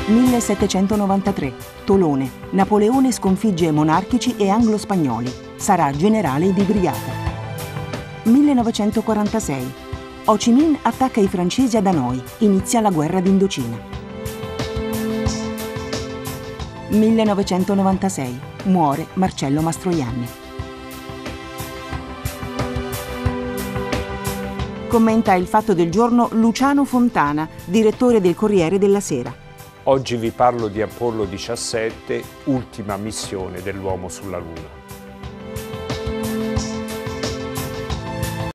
1793. Tolone. Napoleone sconfigge monarchici e anglo-spagnoli. Sarà generale di brigata. 1946. Ho Chi Minh attacca i francesi ad Hanoi. Inizia la guerra d'Indocina. 1996. Muore Marcello Mastroianni. Commenta il fatto del giorno Luciano Fontana, direttore del Corriere della Sera. Oggi vi parlo di Apollo 17, ultima missione dell'uomo sulla Luna.